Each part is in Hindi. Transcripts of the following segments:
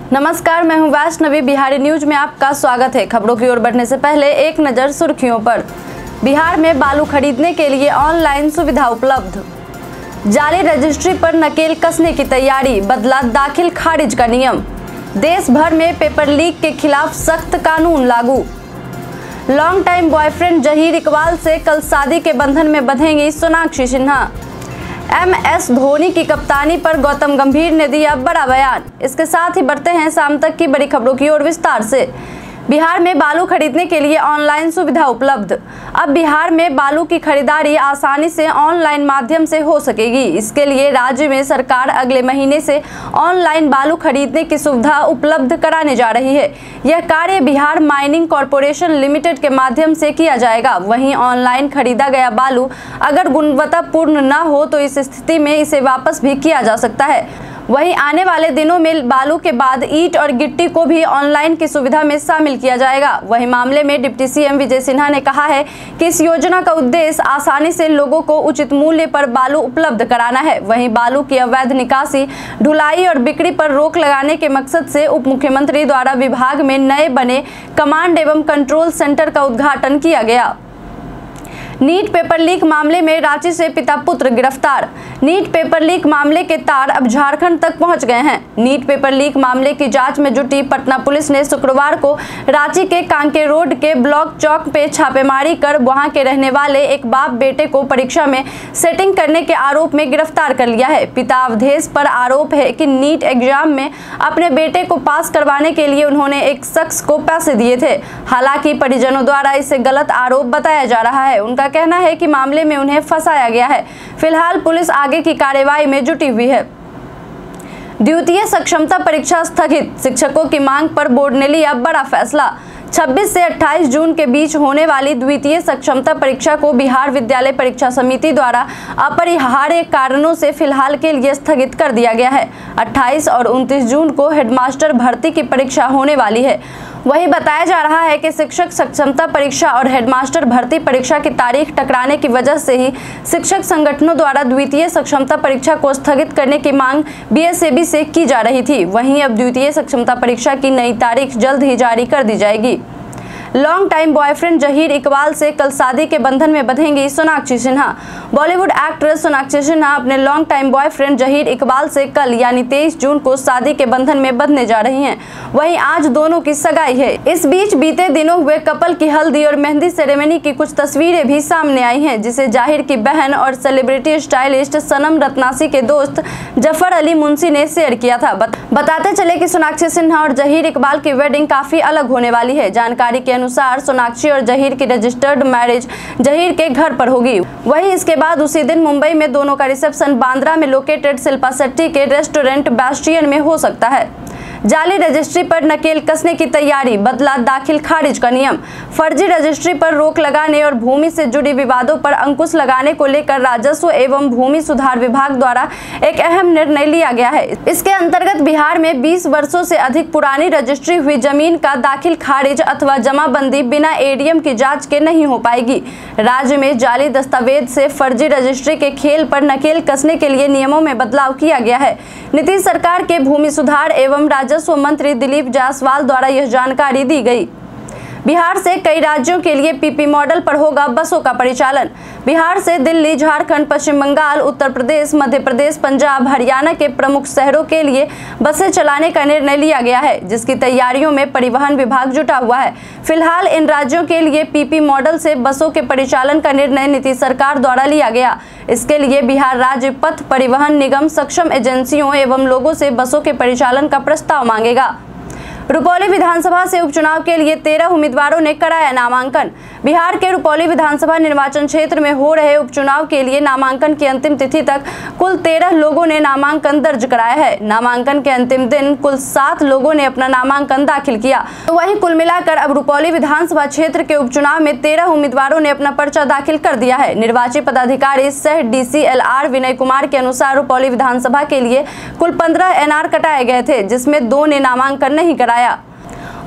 नमस्कार, मैं हूं वैष्णवी। बिहारी न्यूज में आपका स्वागत है। खबरों की ओर बढ़ने से पहले एक नजर सुर्खियों पर। बिहार में बालू खरीदने के लिए ऑनलाइन सुविधा उपलब्ध। जाली रजिस्ट्री पर नकेल कसने की तैयारी, बदला दाखिल खारिज का नियम। देश भर में पेपर लीक के खिलाफ सख्त कानून लागू। Long time boyfriend Zaheer Iqbal से कल शादी के बंधन में बंधेंगी सोनाक्षी सिन्हा। MS धोनी की कप्तानी पर गौतम गंभीर ने दिया बड़ा बयान। इसके साथ ही बढ़ते हैं शाम तक की बड़ी खबरों की ओर विस्तार से। बिहार में बालू खरीदने के लिए ऑनलाइन सुविधा उपलब्ध। अब बिहार में बालू की खरीदारी आसानी से ऑनलाइन माध्यम से हो सकेगी। इसके लिए राज्य में सरकार अगले महीने से ऑनलाइन बालू खरीदने की सुविधा उपलब्ध कराने जा रही है। यह कार्य बिहार माइनिंग कॉरपोरेशन लिमिटेड के माध्यम से किया जाएगा। वहीं ऑनलाइन खरीदा गया बालू अगर गुणवत्तापूर्ण न हो तो इस स्थिति में इसे वापस भी किया जा सकता है। वहीं आने वाले दिनों में बालू के बाद ईंट और गिट्टी को भी ऑनलाइन की सुविधा में शामिल किया जाएगा। वहीं मामले में डिप्टी CM विजय सिन्हा ने कहा है कि इस योजना का उद्देश्य आसानी से लोगों को उचित मूल्य पर बालू उपलब्ध कराना है। वहीं बालू की अवैध निकासी, ढुलाई और बिक्री पर रोक लगाने के मकसद से उप मुख्यमंत्री द्वारा विभाग में नए बने कमांड एवं कंट्रोल सेंटर का उद्घाटन किया गया। नीट पेपर लीक मामले में रांची से पिता पुत्र गिरफ्तार। नीट पेपर लीक मामले के तार अब झारखंड तक पहुंच गए हैं। नीट पेपर लीक मामले की जांच में जुटी पटना पुलिस ने शुक्रवार को रांची के कांके रोड के ब्लॉक चौक पे छापेमारी कर वहां के रहने वाले एक बाप बेटे को परीक्षा में सेटिंग करने के आरोप में गिरफ्तार कर लिया है। पिता अवधेश पर आरोप है कि नीट एग्जाम में अपने बेटे को पास करवाने के लिए उन्होंने एक शख्स को पैसे दिए थे। हालांकि परिजनों द्वारा इसे गलत आरोप बताया जा रहा है। उनका कहना है कि मामले में उन्हें फंसाया गया है। फिलहाल पुलिस आगे की कार्रवाई में जुटी हुई है। द्वितीय सक्षमता परीक्षा स्थगित, शिक्षकों की मांग पर बोर्ड ने लिया बड़ा फैसला। 26 से 28 जून के बीच होने वाली द्वितीय सक्षमता परीक्षा को बिहार विद्यालय परीक्षा समिति द्वारा अपरिहार्य कारणों से फिलहाल के लिए स्थगित कर दिया गया है। 28 और 29 जून को हेडमास्टर भर्ती की परीक्षा होने वाली है। वहीं बताया जा रहा है कि शिक्षक सक्षमता परीक्षा और हेडमास्टर भर्ती परीक्षा की तारीख टकराने की वजह से ही शिक्षक संगठनों द्वारा द्वितीय सक्षमता परीक्षा को स्थगित करने की मांग BSAB से की जा रही थी। वहीं अब द्वितीय सक्षमता परीक्षा की नई तारीख जल्द ही जारी कर दी जाएगी। Long time boyfriend Zaheer Iqbal से कल शादी के बंधन में बंधेंगी सोनाक्षी सिन्हा। बॉलीवुड एक्ट्रेस सोनाक्षी सिन्हा अपने long time boyfriend Zaheer Iqbal से कल यानी 23 जून को शादी के बंधन में बंधने जा रही हैं। वहीं आज दोनों की सगाई है। इस बीच बीते दिनों हुए कपल की हल्दी और मेहंदी सेरेमनी की कुछ तस्वीरें भी सामने आई हैं, जिसे जाहिर की बहन और सेलिब्रिटी स्टाइलिस्ट सनम रत्नासी के दोस्त जफर अली मुंशी ने शेयर किया था। बताते चले कि सोनाक्षी सिन्हा और जहीर इकबाल की वेडिंग काफी अलग होने वाली है। जानकारी के अनुसार सोनाक्षी और जहीर की रजिस्टर्ड मैरिज जहीर के घर पर होगी। वहीं इसके बाद उसी दिन मुंबई में दोनों का रिसेप्शन बांद्रा में लोकेटेड शिल्पा शेट्टी के रेस्टोरेंट बैस्टियन में हो सकता है। जाली रजिस्ट्री पर नकेल कसने की तैयारी, बदला दाखिल खारिज का नियम। फर्जी रजिस्ट्री पर रोक लगाने और भूमि से जुड़ी विवादों पर अंकुश लगाने को लेकर राजस्व एवं भूमि सुधार विभाग द्वारा एक अहम निर्णय लिया गया है। इसके अंतर्गत बिहार में 20 वर्षों से अधिक पुरानी रजिस्ट्री हुई जमीन का दाखिल खारिज अथवा जमाबंदी बिना ADM की जाँच के नहीं हो पाएगी। राज्य में जाली दस्तावेज से फर्जी रजिस्ट्री के खेल पर नकेल कसने के लिए नियमों में बदलाव किया गया है। नीतीश सरकार के भूमि सुधार एवं राजस्व मंत्री दिलीप जायसवाल द्वारा यह जानकारी दी गई। बिहार से कई राज्यों के लिए PP मॉडल पर होगा बसों का परिचालन। बिहार से दिल्ली, झारखंड, पश्चिम बंगाल, उत्तर प्रदेश, मध्य प्रदेश, पंजाब, हरियाणा के प्रमुख शहरों के लिए बसें चलाने का निर्णय लिया गया है, जिसकी तैयारियों में परिवहन विभाग जुटा हुआ है। फिलहाल इन राज्यों के लिए PP मॉडल से बसों के परिचालन का निर्णय नीतीश सरकार द्वारा लिया गया। इसके लिए बिहार राज्य पथ परिवहन निगम सक्षम एजेंसियों एवं लोगों से बसों के परिचालन का प्रस्ताव मांगेगा। रुपौली विधानसभा से उपचुनाव के लिए 13 उम्मीदवारों ने कराया नामांकन। बिहार के रुपौली विधानसभा निर्वाचन क्षेत्र में हो रहे उपचुनाव के लिए नामांकन की अंतिम तिथि तक कुल 13 लोगों ने नामांकन दर्ज कराया है। नामांकन के अंतिम दिन कुल 7 लोगों ने अपना नामांकन दाखिल किया। तो वहीं कुल मिलाकर अब रुपौली विधानसभा क्षेत्र के उपचुनाव में 13 उम्मीदवारों ने अपना पर्चा दाखिल कर दिया है। निर्वाची पदाधिकारी सह DCLR विनय कुमार के अनुसार रुपौली विधानसभा के लिए कुल 15 NR कटाए गए थे, जिसमें 2 ने नामांकन नहीं कराया।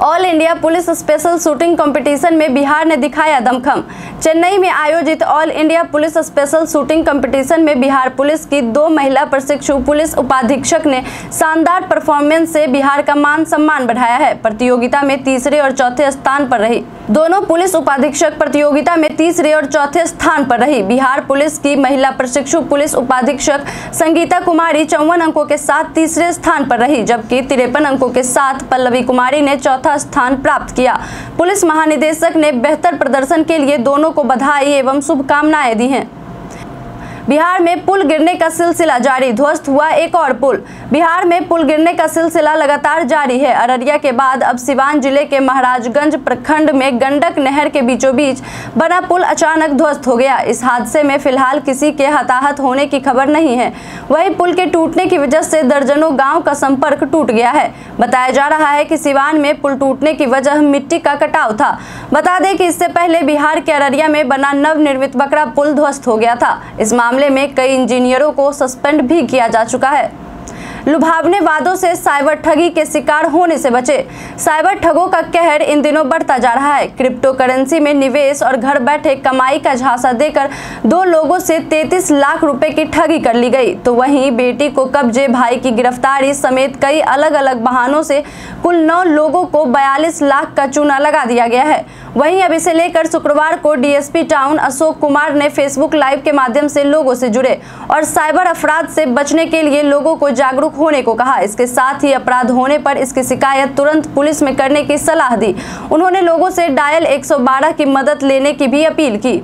All India police special shooting competition में बिहार ने दिखाया दमखम। चेन्नई में आयोजित all India police special shooting competition में बिहार पुलिस की 2 महिला प्रशिक्षु पुलिस उपाधीक्षक ने शानदार परफॉर्मेंस से बिहार का मान सम्मान बढ़ाया है। प्रतियोगिता में तीसरे और चौथे स्थान पर रही। दोनों पुलिस उपाधीक्षक प्रतियोगिता में तीसरे और चौथे स्थान पर रही। बिहार पुलिस की महिला प्रशिक्षु पुलिस उपाधीक्षक संगीता कुमारी 54 अंकों के साथ तीसरे स्थान पर रही, जबकि 53 अंकों के साथ पल्लवी कुमारी ने चौथा स्थान प्राप्त किया। पुलिस महानिदेशक ने बेहतर प्रदर्शन के लिए दोनों को बधाई एवं शुभकामनाएं दी हैं। बिहार में पुल गिरने का सिलसिला जारी, ध्वस्त हुआ एक और पुल। बिहार में पुल गिरने का सिलसिला लगातार जारी है। अररिया के बाद अब सिवान जिले के महाराजगंज प्रखंड में गंडक नहर के बीचों बीच बना पुल अचानक ध्वस्त हो गया। इस हादसे में फिलहाल किसी के हताहत होने की खबर नहीं है। वहीं पुल के टूटने की वजह से दर्जनों गाँव का संपर्क टूट गया है। बताया जा रहा है कि सिवान में पुल टूटने की वजह मिट्टी का कटाव था। बता दें कि इससे पहले बिहार के अररिया में बना नवनिर्मित बकरा पुल ध्वस्त हो गया था। इस मामले में कई इंजीनियरों को सस्पेंड भी किया जा चुका है। लुभावने वादों से साइबर ठगी के शिकार होने से बचे। साइबर ठगों का कहर इन दिनों बढ़ता जा रहा है। क्रिप्टो करेंसी में निवेश और घर बैठे कमाई का झांसा देकर 2 लोगों से 33 लाख रुपए की ठगी कर ली गई। तो वहीं बेटी को कब्जे, भाई की गिरफ्तारी समेत कई अलग अलग बहानों से कुल 9 लोगों को 42 लाख का चूना लगा दिया गया है। वहीं अब इसे लेकर शुक्रवार को डीएसपी टाउन अशोक कुमार ने फेसबुक लाइव के माध्यम से लोगों से जुड़े और साइबर अपराध से बचने के लिए लोगों को जागरूक होने को कहा। इसके साथ ही अपराध होने पर इसकी शिकायत तुरंत पुलिस में करने की सलाह दी। उन्होंने लोगों से डायल 112 की मदद लेने की भी अपील की।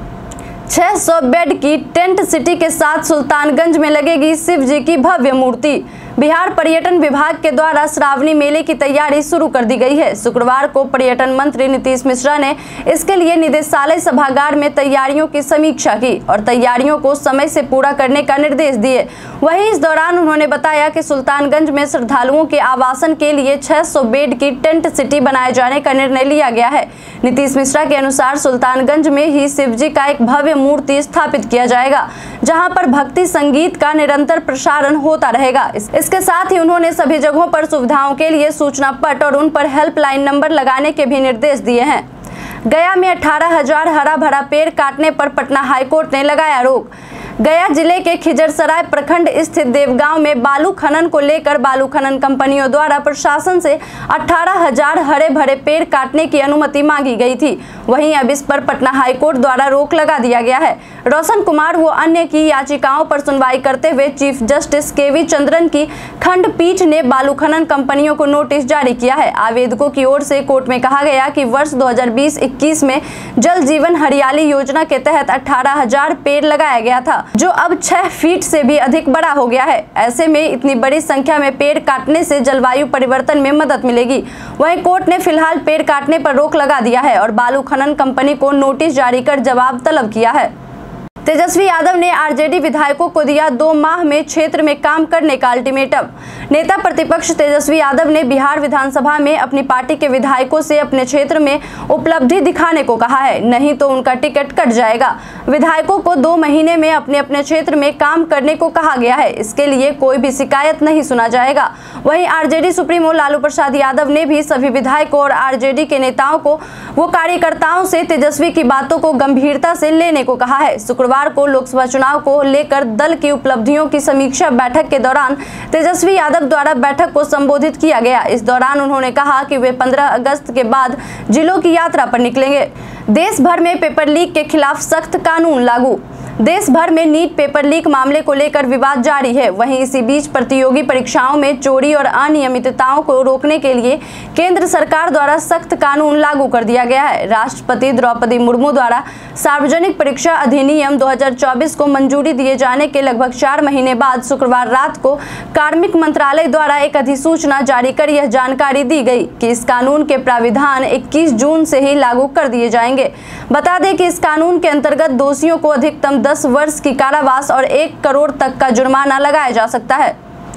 600 बेड की टेंट सिटी के साथ सुल्तानगंज में लगेगी शिव जी की भव्य मूर्ति। बिहार पर्यटन विभाग के द्वारा श्रावणी मेले की तैयारी शुरू कर दी गई है। शुक्रवार को पर्यटन मंत्री नीतीश मिश्रा ने इसके लिए निदेशालय सभागार में तैयारियों की समीक्षा की और तैयारियों को समय से पूरा करने का निर्देश दिए। वहीं इस दौरान उन्होंने बताया कि सुल्तानगंज में श्रद्धालुओं के आवासन के लिए 600 बेड की टेंट सिटी बनाए जाने का निर्णय लिया गया है। नीतीश मिश्रा के अनुसार सुल्तानगंज में ही शिव जी का एक भव्य मूर्ति स्थापित किया जाएगा, जहां पर भक्ति संगीत का निरंतर प्रसारण होता रहेगा। इसके साथ ही उन्होंने सभी जगहों पर सुविधाओं के लिए सूचना पट और उन पर हेल्पलाइन नंबर लगाने के भी निर्देश दिए हैं। गया में 18,000 हरा भरा पेड़ काटने पर पटना हाईकोर्ट ने लगाया रोक। गया जिले के खिजरसराय प्रखंड स्थित देवगांव में बालू खनन को लेकर बालू खनन कंपनियों द्वारा प्रशासन से 18,000 हरे भरे पेड़ काटने की अनुमति मांगी गई थी। वहीं अब इस पर पटना हाईकोर्ट द्वारा रोक लगा दिया गया है। रोशन कुमार व अन्य की याचिकाओं पर सुनवाई करते हुए चीफ जस्टिस केवी चंद्रन की खंडपीठ ने बालू खनन कंपनियों को नोटिस जारी किया है। आवेदकों की ओर से कोर्ट में कहा गया कि वर्ष 2020-21 में जल जीवन हरियाली योजना के तहत 18,000 पेड़ लगाया गया था, जो अब 6 फीट से भी अधिक बड़ा हो गया है। ऐसे में इतनी बड़ी संख्या में पेड़ काटने से जलवायु परिवर्तन में मदद मिलेगी। वहीं कोर्ट ने फिलहाल पेड़ काटने पर रोक लगा दिया है और बालू खनन कंपनी को नोटिस जारी कर जवाब तलब किया है। तेजस्वी यादव ने आरजेडी विधायकों को दिया 2 माह में क्षेत्र में काम करने का अल्टीमेटम। नेता प्रतिपक्ष तेजस्वी यादव ने बिहार विधानसभा में अपनी पार्टी के विधायकों से अपने क्षेत्र में उपलब्धि दिखाने को कहा है, नहीं तो उनका टिकट कट जाएगा। विधायकों को 2 महीने में अपने अपने क्षेत्र में काम करने को कहा गया है। इसके लिए कोई भी शिकायत नहीं सुना जाएगा। वहीं आरजेडी सुप्रीमो लालू प्रसाद यादव ने भी सभी विधायकों और आरजेडी के नेताओं को वो कार्यकर्ताओं से तेजस्वी की बातों को गंभीरता से लेने को कहा है। शुक्रवार को लोकसभा चुनाव को लेकर दल की उपलब्धियों की समीक्षा बैठक के दौरान तेजस्वी यादव द्वारा बैठक को संबोधित किया गया। इस दौरान उन्होंने कहा कि वे 15 अगस्त के बाद जिलों की यात्रा पर निकलेंगे। देश भर में पेपर लीक के खिलाफ सख्त कानून लागू। देश भर में नीट पेपर लीक मामले को लेकर विवाद जारी है। वहीं इसी बीच प्रतियोगी परीक्षाओं में चोरी और अनियमितताओं को रोकने के लिए केंद्र सरकार द्वारा सख्त कानून लागू कर दिया गया है। राष्ट्रपति द्रौपदी मुर्मू द्वारा सार्वजनिक परीक्षा अधिनियम 2024 को मंजूरी दिए जाने के लगभग 4 महीने बाद शुक्रवार रात को कार्मिक मंत्रालय द्वारा एक अधिसूचना जारी कर यह जानकारी दी गई कि इस कानून के प्राविधान 21 जून से ही लागू कर दिए जाएंगे। बता दें कि इस कानून के अंतर्गत दोषियों को अधिकतम 10 वर्ष की कारावास और 1 करोड़ तक का जुर्माना लगाया जा सकता है।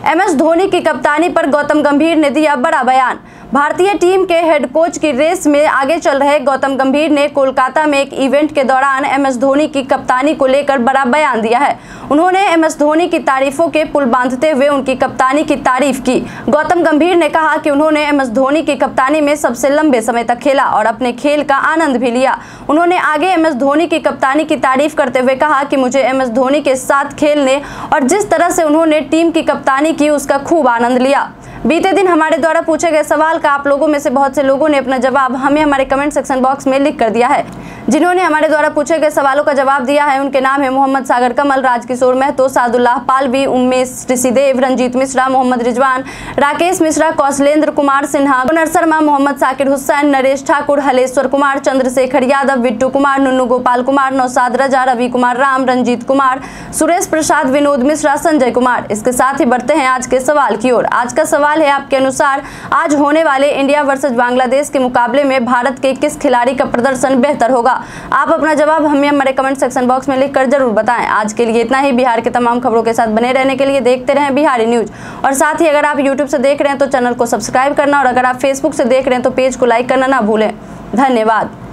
MS धोनी की कप्तानी पर गौतम गंभीर ने दिया बड़ा बयान। भारतीय टीम के हेड कोच की रेस में आगे चल रहे गौतम गंभीर ने कोलकाता में एक इवेंट के दौरान MS धोनी की कप्तानी को लेकर बड़ा बयान दिया है। उन्होंने MS धोनी की तारीफों के पुल बांधते हुए उनकी कप्तानी की तारीफ की। गौतम गंभीर ने कहा कि उन्होंने MS धोनी की कप्तानी में सबसे लंबे समय तक खेला और अपने खेल का आनंद भी लिया। उन्होंने आगे MS धोनी की कप्तानी की तारीफ करते हुए कहा कि मुझे MS धोनी के साथ खेलने और जिस तरह से उन्होंने टीम की कप्तानी की उसका खूब आनंद लिया। बीते दिन हमारे द्वारा पूछे गए सवाल का आप लोगों में से बहुत से लोगों ने अपना जवाब हमें हमारे कमेंट सेक्शन बॉक्स में लिख कर दिया है। जिन्होंने हमारे द्वारा पूछे गए सवालों का जवाब दिया है उनके नाम है मोहम्मद सागर कमल, राजकिशोर महतो, सादुल्लाह पालवी, उमेश ऋषिदेव, रंजीत मिश्रा, मोहम्मद रिजवान, राकेश मिश्रा, कौशलेंद्र कुमार सिन्हा, गुनर शर्मा, मोहम्मद साकिर हुसैन, नरेश ठाकुर, हलेश्वर कुमार, चंद्रशेखर यादव, बिट्टू कुमार, नुन्नू गोपाल कुमार, नौसाद रजा, रवि कुमार राम, रंजीत कुमार, सुरेश प्रसाद, विनोद मिश्रा, संजय कुमार। इसके साथ ही बढ़ते हैं आज के सवाल की ओर। आज का सवाल है, आपके अनुसार आज होने वाले इंडिया वर्सेस बांग्लादेश के मुकाबले में भारत के किस खिलाड़ी का प्रदर्शन बेहतर होगा? आप अपना जवाब हमें हमारे कमेंट सेक्शन बॉक्स में लिखकर जरूर बताएं। आज के लिए इतना ही। बिहार के तमाम खबरों के साथ बने रहने के लिए देखते रहें बिहारी न्यूज। और साथ ही अगर आप यूट्यूब से देख रहे हैं तो चैनल को सब्सक्राइब करना और अगर आप फेसबुक से देख रहे हैं तो पेज को लाइक करना ना भूलें। धन्यवाद।